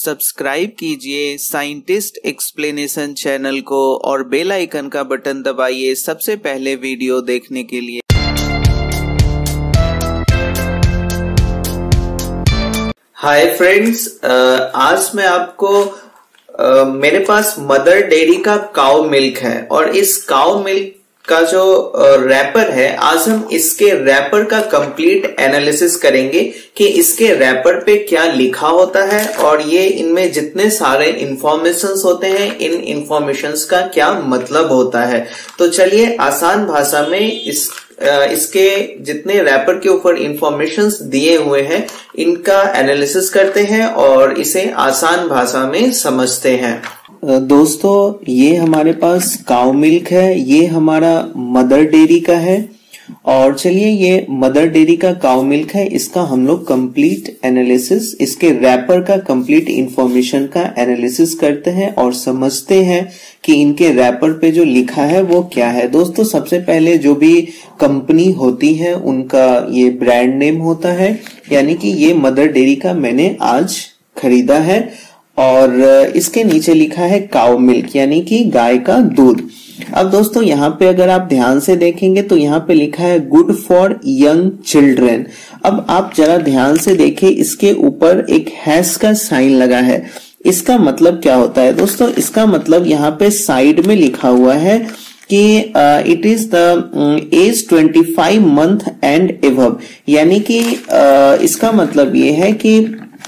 Subscribe कीजिए scientist explanation channel को और बेल आइकन का बटन दबाइए सबसे पहले वीडियो देखने के लिए। हाय फ्रेंड्स, आज मैं आपको मेरे पास मदर डेयरी का काउ मिल्क है और इस काउ मिल्क का जो रैपर है, आज हम इसके रैपर का कंप्लीट एनालिसिस करेंगे कि इसके रैपर पे क्या लिखा होता है और ये इनमें जितने सारे इंफॉर्मेशंस होते हैं, इन इंफॉर्मेशंस का क्या मतलब होता है। तो चलिए आसान भाषा में इसके जितने रैपर के ऊपर इंफॉर्मेशंस दिए हुए हैं इनका एनालिसिस करते हैं और इसे आसान भाषा में समझते हैं। दोस्तों, ये हमारे पास काउ मिल्क है, ये हमारा मदर डेयरी का है और चलिए ये मदर डेयरी का काउ मिल्क है, इसका हम लोग कंप्लीट एनालिसिस, इसके रैपर का कंप्लीट इंफॉर्मेशन का एनालिसिस करते हैं और समझते हैं कि इनके रैपर पे जो लिखा है वो क्या है। दोस्तों, सबसे पहले जो भी कंपनी होती है उनका ये ब्रांड नेम होता है, यानी कि ये मदर डेयरी का मैंने आज खरीदा है और इसके नीचे लिखा है काउ मिल्क यानी कि गाय का दूध। अब दोस्तों यहाँ पे अगर आप ध्यान से देखेंगे तो यहाँ पे लिखा है गुड फॉर यंग चिल्ड्रन। अब आप जरा ध्यान से देखें, इसके ऊपर एक हैश का साइन लगा है। इसका मतलब क्या होता है दोस्तों? इसका मतलब यहाँ पे साइड में लिखा हुआ है कि it is the age 25 month and above, यानी कि इसका मतलब ये है कि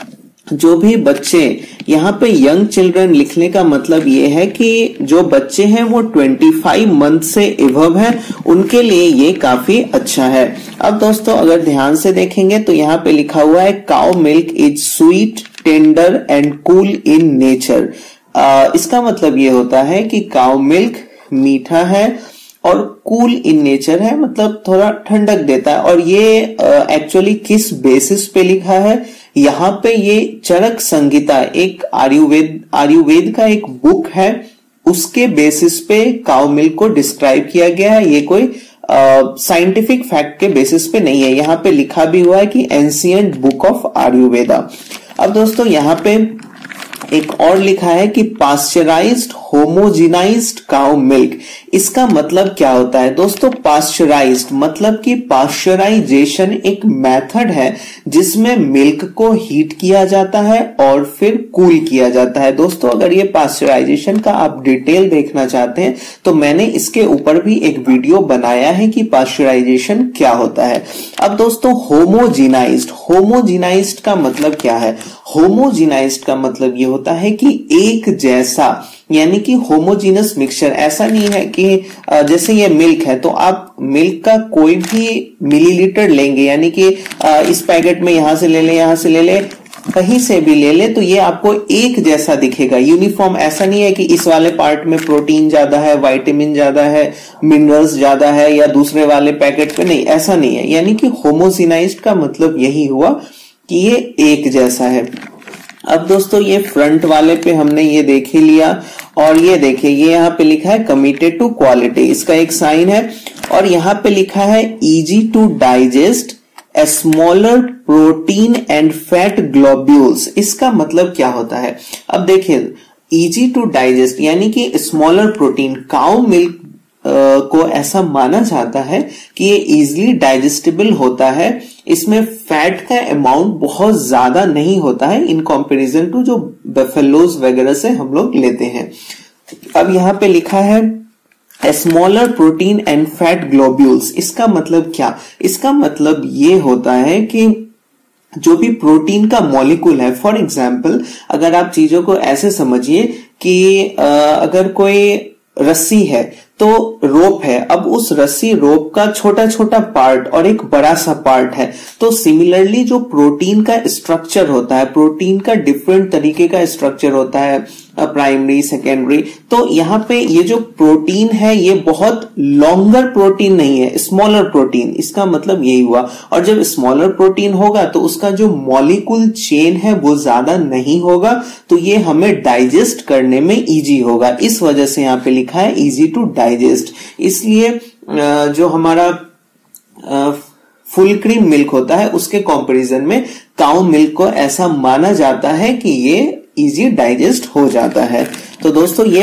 जो भी बच्चे, यहाँ पे यंग चिल्ड्रन लिखने का मतलब ये है कि जो बच्चे हैं वो 25 मंथ से एबव है, उनके लिए ये काफी अच्छा है। अब दोस्तों अगर ध्यान से देखेंगे तो यहाँ पे लिखा हुआ है cow milk is sweet, tender and cool in nature. इसका मतलब ये होता है कि काउ मिल्क मीठा है और कूल इन नेचर है, मतलब थोड़ा ठंडक देता है। और ये एक्चुअली किस बेसिस पे लिखा है? यहाँ पे ये चरक संहिता, एक आयुर्वेद का एक बुक है, उसके बेसिस पे काउ मिल्क को डिस्क्राइब किया गया है। ये कोई साइंटिफिक फैक्ट के बेसिस पे नहीं है। यहाँ पे लिखा भी हुआ है कि एंशिएंट बुक ऑफ आयुर्वेदा। अब दोस्तों यहाँ पे एक और लिखा है कि पास्चराइज्ड होमोजिनाइज्ड काउ मिल्क। इसका मतलब क्या होता है दोस्तों? पास्चराइज्ड मतलब कि पास्चराइजेशन एक मेथड है जिसमें मिल्क को हीट किया जाता है और फिर कूल किया जाता है। दोस्तों अगर ये पास्चराइजेशन का आप डिटेल देखना चाहते हैं तो मैंने इसके ऊपर भी एक वीडियो बनाया है कि पास्चराइजेशन क्या होता है। अब दोस्तों होमोजिनाइज्ड का मतलब क्या है? होमोजिनाइज्ड का मतलब ये होता है कि एक जैसा, यानी कि होमोजीनस मिक्सचर। ऐसा नहीं है कि जैसे ये मिल्क है तो आप मिल्क का कोई भी मिलीलीटर लेंगे, यानी कि इस पैकेट में यहां से ले ले, यहां से ले ले, कहीं से भी ले ले तो ये आपको एक जैसा दिखेगा, यूनिफॉर्म। ऐसा नहीं है कि इस वाले पार्ट में प्रोटीन ज्यादा है, विटामिन ज्यादा है, मिनरल्स ज्यादा है या दूसरे वाले पैकेट पे नहीं, ऐसा नहीं है। यानी कि होमोजिनाइज्ड का मतलब यही हुआ कि ये एक जैसा है। अब दोस्तों ये फ्रंट वाले पे हमने ये देख ही लिया और ये देखिए ये यहाँ पे लिखा है कमिटेड टू क्वालिटी, इसका एक साइन है और यहाँ पे लिखा है easy to digest a smaller protein and fat globules. इसका मतलब क्या होता है? अब देखिए इजी टू डाइजेस्ट यानी कि स्मॉलर प्रोटीन, काउ मिल्क को ऐसा माना जाता है कि ये इजीली डाइजेस्टेबल होता है। इसमें फैट का अमाउंट बहुत ज्यादा नहीं होता है इन कंपैरिजन टू जो बफेलोज वगैरह से हम लोग लेते हैं। अब यहाँ पे लिखा है smaller protein and fat globules. इसका मतलब क्या? इसका मतलब ये होता है कि जो भी प्रोटीन का मॉलिक्यूल है, फॉर एग्जाम्पल अगर आप चीजों को ऐसे समझिए कि अगर कोई रस्सी है तो रोप है, अब उस रस्सी रोप का छोटा छोटा पार्ट और एक बड़ा सा पार्ट है, तो सिमिलरली जो प्रोटीन का स्ट्रक्चर होता है, प्रोटीन का डिफरेंट तरीके का स्ट्रक्चर होता है, प्राइमरी सेकेंडरी, तो यहाँ पे ये जो प्रोटीन है ये बहुत लॉन्गर प्रोटीन नहीं है, स्मॉलर प्रोटीन। इसका मतलब यही हुआ। और जब स्मॉलर प्रोटीन होगा तो उसका जो मॉलिक्यूल चेन है वो ज्यादा नहीं होगा, तो ये हमें डाइजेस्ट करने में इजी होगा। इस वजह से यहाँ पे लिखा है इजी टू डाइजेस्ट। इसलिए जो हमारा फुल क्रीम मिल्क होता है उसके कंपैरिजन में काउ मिल्क को ऐसा माना जाता है कि ये इजी डाइजेस्ट हो जाता है। तो दोस्तों ये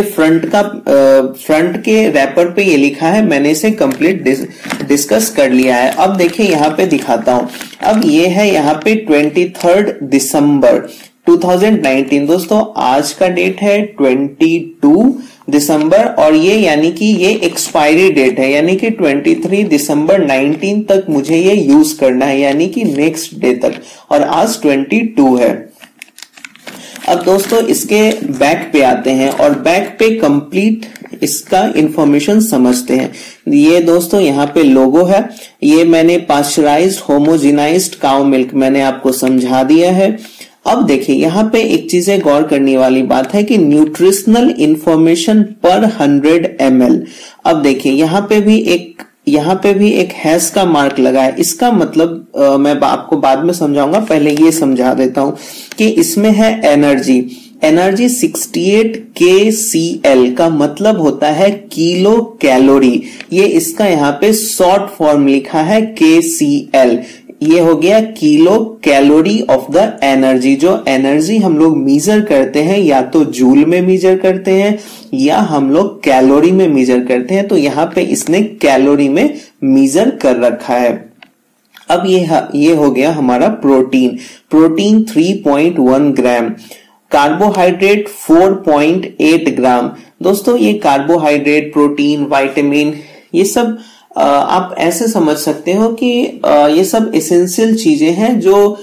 फ्रंट के रैपर पे ये लिखा है, मैंने इसे कंप्लीट डिस्कस कर लिया है। अब देखिए यहाँ पे दिखाता हूं। अब ये है यहाँ पे 23 दिसंबर 2019। दोस्तों आज का डेट है 22 दिसंबर और ये यानी कि ये एक्सपायरी डेट है, यानी कि 23 दिसंबर 19 तक मुझे ये यूज करना है, यानी कि नेक्स्ट डे तक, और आज 22 है। अब दोस्तों इसके बैक पे आते हैं और बैक पे कंप्लीट इसका इंफॉर्मेशन समझते हैं। ये दोस्तों यहाँ पे लोगो है, ये मैंने पास्चराइज्ड होमोजेनाइज्ड काउ मिल्क मैंने आपको समझा दिया है। अब देखिए यहाँ पे एक चीजें गौर करने वाली बात है कि न्यूट्रिशनल इंफॉर्मेशन पर 100 ml। अब देखिए यहाँ पे भी एक हैश का मार्क लगा है। इसका मतलब मैं आपको बाद में समझाऊंगा, पहले ये समझा देता हूं कि इसमें है एनर्जी 68 kcal का मतलब होता है किलो कैलोरी। ये इसका यहाँ पे शॉर्ट फॉर्म लिखा है kcal, ये हो गया kilo calorie of the energy. जो एनर्जी हम लोग मीजर करते हैं या तो जूल में मीजर करते हैं या हम लोग कैलोरी में मीजर करते हैं, तो यहाँ पे इसने कैलोरी में मीजर कर रखा है। अब ये हो गया हमारा प्रोटीन 3.1 ग्राम, कार्बोहाइड्रेट 4.8 ग्राम। दोस्तों ये कार्बोहाइड्रेट, प्रोटीन, विटामिन, ये सब आप ऐसे समझ सकते हो कि ये सब एसेंशियल चीजें हैं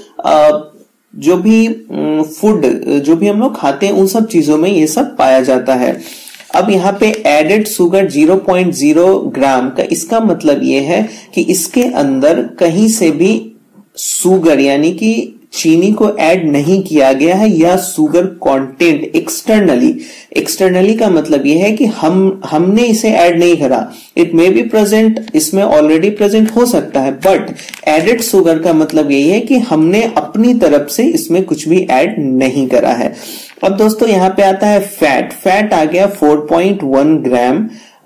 जो भी फूड जो भी हम लोग खाते हैं उन सब चीजों में ये सब पाया जाता है। अब यहाँ पे एडेड शुगर 0.0 ग्राम का, इसका मतलब ये है कि इसके अंदर कहीं से भी शुगर यानी कि चीनी को ऐड नहीं किया गया है, या शुगर कंटेंट एक्सटर्नली का मतलब यह है कि हमने इसे ऐड नहीं करा। इट मे बी प्रेजेंट, इसमें ऑलरेडी प्रेजेंट हो सकता है, बट एडेड शुगर का मतलब यही है कि हमने अपनी तरफ से इसमें कुछ भी ऐड नहीं करा है। अब दोस्तों यहाँ पे आता है फैट आ गया 4.1 ग्राम।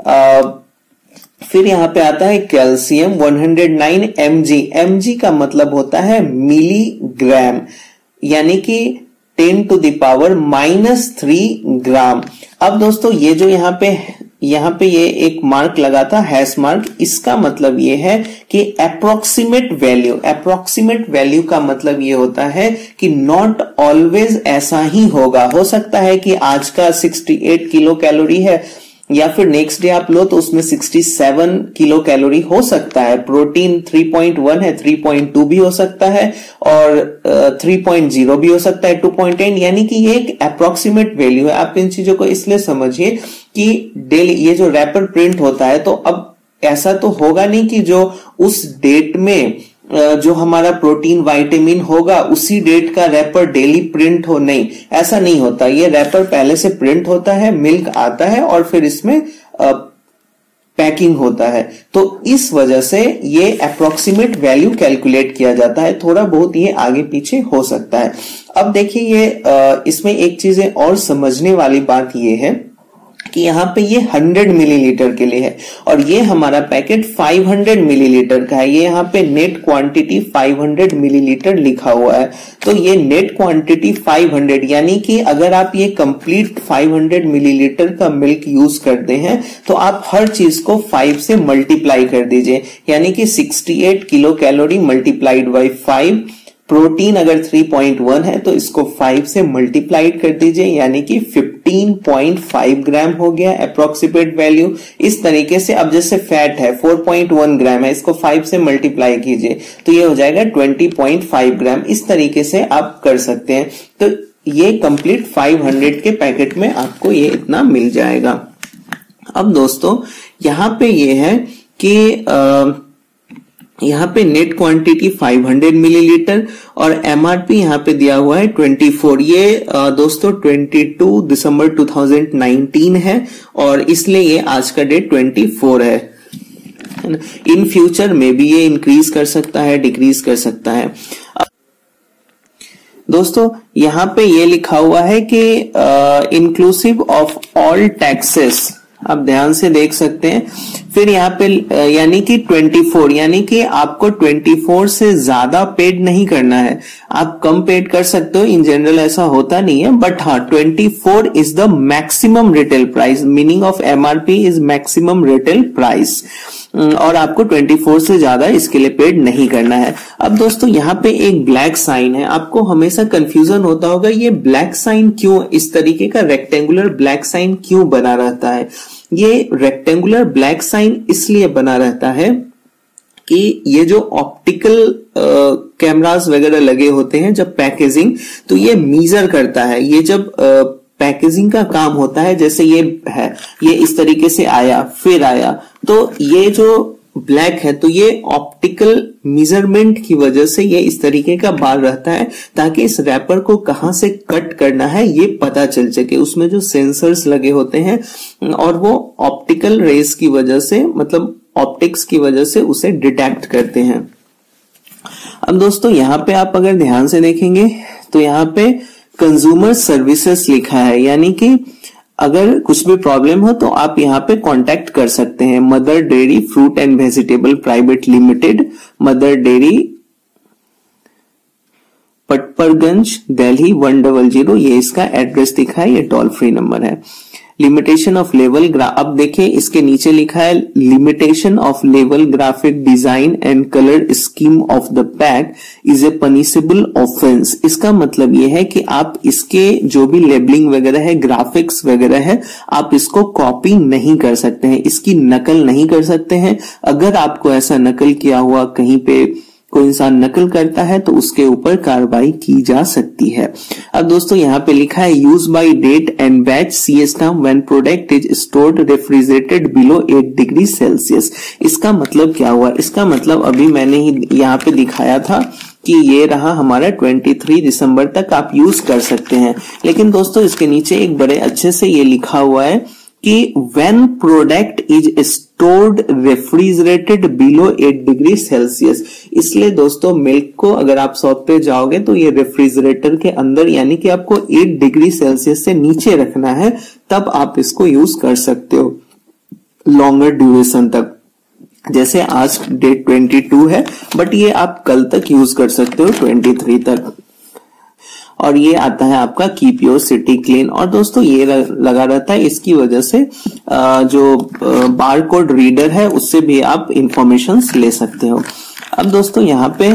फिर यहाँ पे आता है कैल्शियम 109 mg का मतलब होता है मिलीग्राम, यानी कि 10 to the power -3 ग्राम। अब दोस्तों ये जो यहाँ पे ये एक मार्क लगा था, हैश मार्क, इसका मतलब ये है कि अप्रोक्सीमेट वैल्यू का मतलब ये होता है कि नॉट ऑलवेज ऐसा ही होगा। हो सकता है कि आज का 68 किलो कैलोरी है या फिर नेक्स्ट डे आप लो तो उसमें 67 किलो कैलोरी हो सकता है। प्रोटीन 3.1 है, 3.2 भी हो सकता है और 3.0 भी हो सकता है, 2.8, यानी कि ये एक अप्रोक्सीमेट वैल्यू है। आप इन चीजों को इसलिए समझिए कि डेली ये जो रैपर प्रिंट होता है, तो अब ऐसा तो होगा नहीं कि जो उस डेट में जो हमारा प्रोटीन विटामिन होगा उसी डेट का रैपर डेली प्रिंट हो, नहीं, ऐसा नहीं होता। ये रैपर पहले से प्रिंट होता है, मिल्क आता है और फिर इसमें पैकिंग होता है। तो इस वजह से ये अप्रोक्सीमेट वैल्यू कैलकुलेट किया जाता है, थोड़ा बहुत ये आगे पीछे हो सकता है। अब देखिए ये इसमें एक चीजें और समझने वाली बात ये है कि यहाँ पे ये 100 मिलीलीटर के लिए है और ये हमारा पैकेट 500 मिलीलीटर का है। ये यहाँ पे नेट क्वांटिटी 500 मिलीलीटर लिखा हुआ है, तो ये नेट क्वांटिटी 500, यानी कि अगर आप ये कंप्लीट 500 मिलीलीटर का मिल्क यूज करते हैं तो आप हर चीज को 5 से मल्टीप्लाई कर दीजिए, यानी कि 68 kilo calorie multiplied by 5। Protein अगर 3.1 है तो इसको 5 से मल्टीप्लाइड कर दीजिए, यानी कि 15.5 ग्राम हो गया अप्रोक्सीमेट वैल्यू। इस तरीके से अब जैसे फैट है 4.1 ग्राम है, इसको 5 से मल्टीप्लाई कीजिए तो ये हो जाएगा 20.5 ग्राम। इस तरीके से आप कर सकते हैं। तो ये कंप्लीट 500 के पैकेट में आपको ये इतना मिल जाएगा। अब दोस्तों यहाँ पे ये है कि यहाँ पे नेट क्वांटिटी 500 मिलीलीटर और एमआरपी यहाँ पे दिया हुआ है 24। ये दोस्तों 22 दिसंबर 2019 है और इसलिए ये आज का डेट 24 है। इन फ्यूचर में भी ये इंक्रीज कर सकता है, डिक्रीज कर सकता है। दोस्तों यहाँ पे ये लिखा हुआ है कि इंक्लूसिव ऑफ ऑल टैक्सेस आप ध्यान से देख सकते हैं। फिर यहाँ पे यानी कि 24, यानी कि आपको 24 से ज्यादा पेड नहीं करना है। आप कम पेड कर सकते हो, इन जनरल ऐसा होता नहीं है, बट हाँ 24 is the maximum retail price. Meaning of MRP is maximum retail price, और आपको 24 से ज्यादा इसके लिए पेड नहीं करना है। अब दोस्तों यहाँ पे एक ब्लैक साइन है, आपको हमेशा कंफ्यूजन होता होगा ये ब्लैक साइन क्यों, इस तरीके का रेक्टेंगुलर ब्लैक साइन क्यों बना रहता है। ये रेक्टेंगुलर ब्लैक साइन इसलिए बना रहता है कि ये जो ऑप्टिकल कैमरास वगैरह लगे होते हैं जब पैकेजिंग, तो ये मीजर करता है। ये जब पैकेजिंग का काम होता है, जैसे ये है, ये इस तरीके से आया फिर आया, तो ये जो ब्लैक है तो ये ऑप्टिकल मेजरमेंट की वजह से ये इस तरीके का बार रहता है, ताकि इस रैपर को कहां से कट करना है ये पता चल सके। उसमें जो सेंसर्स लगे होते हैं और वो ऑप्टिकल रेस की वजह से, मतलब ऑप्टिक्स की वजह से उसे डिटेक्ट करते हैं। अब दोस्तों यहाँ पे आप अगर ध्यान से देखेंगे तो यहाँ पे कंज्यूमर सर्विसेज लिखा है, यानी कि अगर कुछ भी प्रॉब्लम हो तो आप यहाँ पे कांटेक्ट कर सकते हैं। Mother Dairy fruit and vegetable private limited, Mother Dairy, Patparganj, Delhi 100, ये इसका एड्रेस दिखा है, ये टोल फ्री नंबर है। लिमिटेशन ऑफ लेवल, अब देखिए इसके नीचे लिखा है limitation of level graphic design and colour scheme of the pack is a punishable offence. इसका मतलब ये है कि आप इसके जो भी लेबलिंग वगैरह है, ग्राफिक्स वगैरह है, आप इसको कॉपी नहीं कर सकते हैं, इसकी नकल नहीं कर सकते हैं। अगर आपको ऐसा नकल किया हुआ कहीं पे कोई इंसान नकल करता है तो उसके ऊपर कार्रवाई की जा सकती है। अब दोस्तों यहाँ पे लिखा है use by date and batch see stamp when product is stored refrigerated below 8 degree Celsius. इसका मतलब क्या हुआ, इसका मतलब अभी मैंने ही यहाँ पे दिखाया था कि ये रहा हमारा 23 दिसंबर तक आप यूज कर सकते हैं। लेकिन दोस्तों इसके नीचे एक बड़े अच्छे से ये लिखा हुआ है कि when product is stored refrigerated below 8 degree Celsius. इसलिए दोस्तों मिल्क को अगर आप शॉप पे जाओगे तो ये रेफ्रिजरेटर के अंदर, यानी कि आपको 8 डिग्री सेल्सियस से नीचे रखना है, तब आप इसको यूज कर सकते हो लॉन्गर ड्यूरेशन तक। जैसे आज डेट 22 है, बट ये आप कल तक यूज कर सकते हो 23 तक। और ये आता है आपका कीप योर सिटी क्लीन, और दोस्तों ये लगा रहता है, इसकी वजह से जो बार कोड रीडर है उससे भी आप इंफॉर्मेशन ले सकते हो। अब दोस्तों यहाँ पे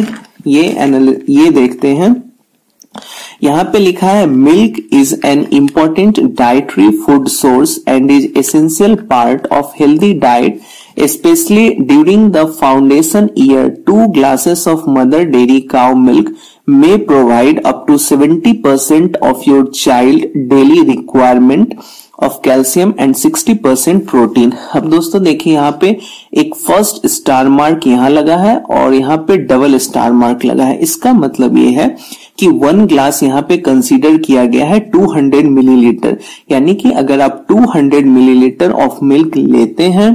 ये देखते हैं, यहाँ पे लिखा है milk is an important dietary food source and is essential part of healthy diet especially during the foundation year. 2 glasses of mother dairy cow milk may provide up to 70% of your child daily requirement of calcium and 60% protein. अब दोस्तों देखिए यहाँ पे एक first star mark यहाँ लगा है और यहाँ पे डबल स्टार मार्क लगा है। इसका मतलब ये है कि 1 ग्लास यहाँ पे कंसीडर किया गया है 200 मिलीलीटर, यानी कि अगर आप 200 मिलीलीटर ऑफ मिल्क लेते हैं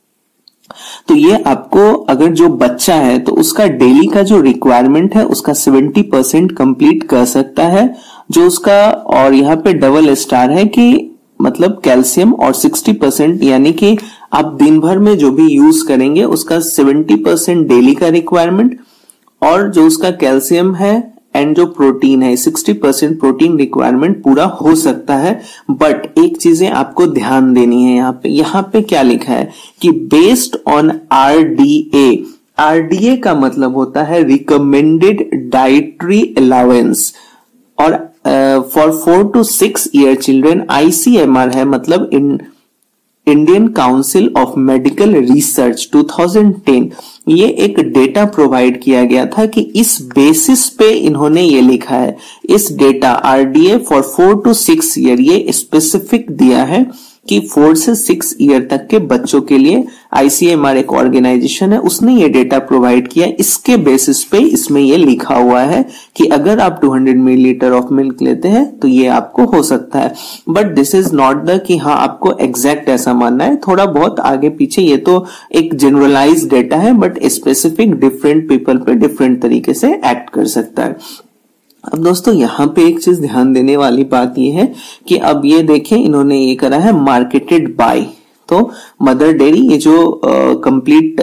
तो ये आपको, अगर जो बच्चा है तो उसका डेली का जो रिक्वायरमेंट है उसका 70% कंप्लीट कर सकता है जो उसका। और यहाँ पे डबल स्टार है कि मतलब कैल्शियम, और 60% यानी कि आप दिन भर में जो भी यूज करेंगे उसका 70% डेली का रिक्वायरमेंट, और जो उसका कैल्शियम है एंड जो प्रोटीन है 60% प्रोटीन रिक्वायरमेंट पूरा हो सकता है। बट एक चीजें आपको ध्यान देनी है, यहाँ पे क्या लिखा है कि बेस्ड ऑन आरडीए। आरडीए का मतलब होता है रिकमेंडेड डाइटरी अलाउंस, और for 4 to 6 year children ICMR है, मतलब Indian Council of Medical Research 2010। ये एक डेटा प्रोवाइड किया गया था कि इस बेसिस पे इन्होंने ये लिखा है। इस data RDA for 4 to 6 year ये स्पेसिफिक दिया है कि 4 से 6 ईयर तक के बच्चों के लिए आईसीएमआर एक ऑर्गेनाइजेशन है, उसने ये डेटा प्रोवाइड किया। इसके बेसिस पे इसमें ये लिखा हुआ है कि अगर आप 200 मिलीलीटर ऑफ मिल्क लेते हैं तो ये आपको हो सकता है। But this is not the कि हाँ आपको एग्जैक्ट ऐसा मानना है, थोड़ा बहुत आगे पीछे, ये तो एक जनरलाइज डेटा है, बट स्पेसिफिक डिफरेंट पीपल पे डिफरेंट तरीके से एक्ट कर सकता है। अब दोस्तों यहाँ पे एक चीज ध्यान देने वाली बात ये है कि अब ये देखें इन्होंने ये करा है मार्केटेड बाय, तो मदर डेयरी ये जो कंप्लीट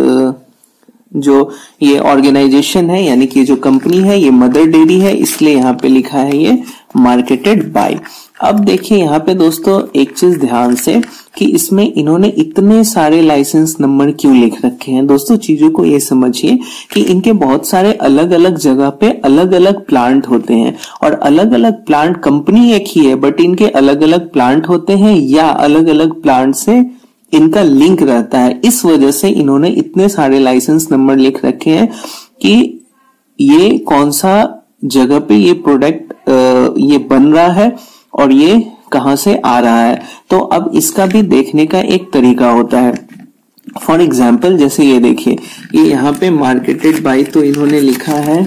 जो ये ऑर्गेनाइजेशन है यानी कि जो कंपनी है ये मदर डेयरी है, इसलिए यहाँ पे लिखा है ये मार्केटेड बाय। अब देखिए यहाँ पे दोस्तों एक चीज ध्यान से कि इसमें इन्होंने इतने सारे लाइसेंस नंबर क्यों लिख रखे हैं। दोस्तों चीजों को ये समझिए कि इनके बहुत सारे अलग अलग जगह पे अलग अलग प्लांट होते हैं और अलग अलग प्लांट, कंपनी एक ही है बट इनके अलग अलग प्लांट होते हैं या अलग अलग प्लांट से इनका लिंक रहता है। इस वजह से इन्होंने इतने सारे लाइसेंस नंबर लिख रखे हैं कि ये कौन सा जगह पे ये प्रोडक्ट ये बन रहा है और ये कहां से आ रहा है। तो अब इसका भी देखने का एक तरीका होता है। फॉर एग्जाम्पल जैसे ये देखिए, ये यहाँ पे मार्केटेड बाय तो इन्होंने लिखा है।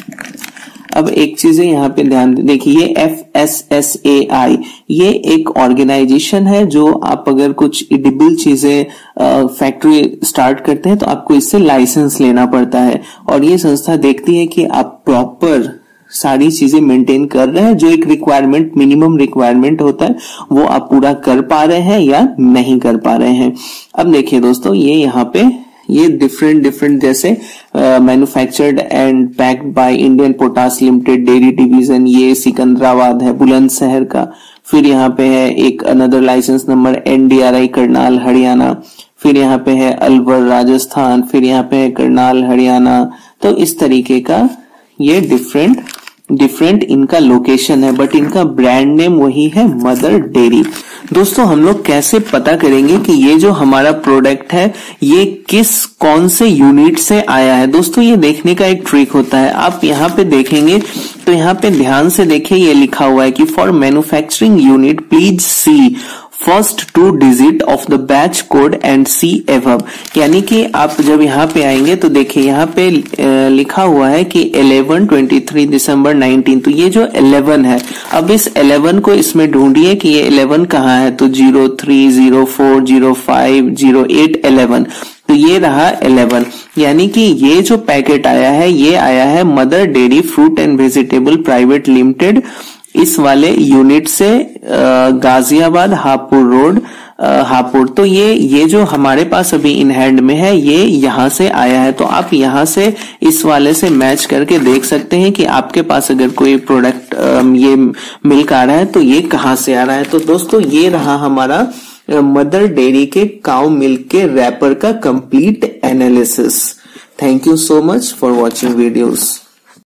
अब एक चीज है यहाँ पे ध्यान देखिए, ये FSSAI ये एक ऑर्गेनाइजेशन है जो आप अगर कुछ एडिबल चीजें फैक्ट्री स्टार्ट करते हैं तो आपको इससे लाइसेंस लेना पड़ता है और ये संस्था देखती है कि आप प्रॉपर सारी चीजें मेंटेन कर रहे हैं, जो एक रिक्वायरमेंट, मिनिमम रिक्वायरमेंट होता है वो आप पूरा कर पा रहे हैं या नहीं कर पा रहे हैं। अब देखिए दोस्तों ये यहाँ पे ये डिफरेंट जैसे manufactured and packed by Indian Potash Limited dairy division, ये सिकंदराबाद है बुलंदशहर का। फिर यहाँ पे है एक another licence number NDRI Karnal Haryana, फिर यहाँ पे है अलवर राजस्थान, फिर यहाँ पे है करनाल हरियाणा। तो इस तरीके का ये डिफरेंट इनका लोकेशन है बट इनका ब्रांड नेम वही है मदर डेयरी। दोस्तों हम लोग कैसे पता करेंगे कि ये जो हमारा प्रोडक्ट है ये कौन से यूनिट से आया है। दोस्तों ये देखने का एक ट्रिक होता है। आप यहाँ पे देखेंगे तो यहाँ पे ध्यान से देखिए, ये लिखा हुआ है कि for manufacturing unit please see first 2 digit of the batch code and see above. यानी कि आप जब यहाँ पे आएंगे तो देखिए यहाँ पे लिखा हुआ है कि 11-23 दिसंबर 19। तो ये जो 11 है, अब इस 11 को इसमें ढूंढिए कि ये 11 कहाँ है। तो 03, 04, 05, 08, 11। तो ये रहा 11। यानी कि ये जो पैकेट आया है ये आया है Mother Dairy fruit and vegetable private limited, इस वाले यूनिट से गाजियाबाद हापुड़ रोड हापुड़। तो ये जो हमारे पास अभी इन हैंड में है ये यहाँ से आया है। तो आप यहाँ से इस वाले से मैच करके देख सकते हैं कि आपके पास अगर कोई प्रोडक्ट ये मिल्क आ रहा है तो ये कहाँ से आ रहा है। तो दोस्तों ये रहा हमारा मदर डेयरी के काउ मिल्क के रैपर का complete analysis. Thank you so much for watching videos.